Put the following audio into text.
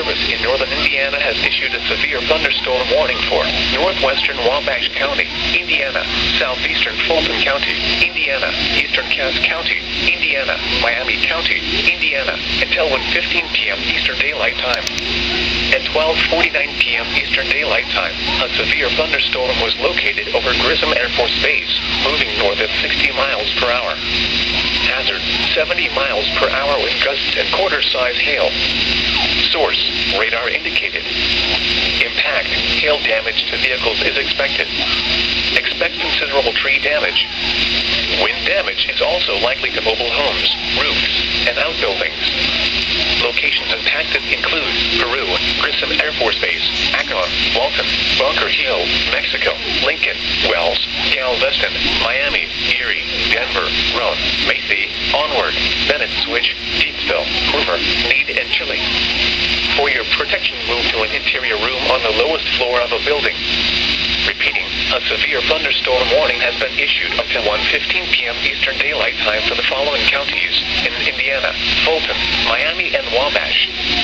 Service in northern Indiana has issued a severe thunderstorm warning for northwestern Wabash County, Indiana, southeastern Fulton County, Indiana, eastern Cass County, Indiana, Miami County, Indiana, until 1:15 p.m. Eastern Daylight Time. At 12:49 p.m. Eastern Daylight Time, a severe thunderstorm was located over Grissom Air Force Base, moving north at 60 miles per hour. Hazard, 70 miles per hour with gusts and quarter-size hail. Source, radar indicated. Impact, hail damage to vehicles is expected. Expect considerable tree damage. Wind damage is also likely to mobile homes, roofs, and outbuildings. Locations impacted include Peru, Grissom Air Force Base, Akron, Walton, Bunker Hill, Mexico, Lincoln, Wells, Galveston, Miami, Erie, Denver, Roane, Macy, Onward, Bennett Switch, Deepsville, Hoover, Meade, and Chile. For your protection, move to an interior room on the lowest floor of a building. Repeating, a severe thunderstorm warning has been issued until 1:15 p.m. Eastern Daylight Time for the following counties in Indiana: Fulton, Miami, and Wabash.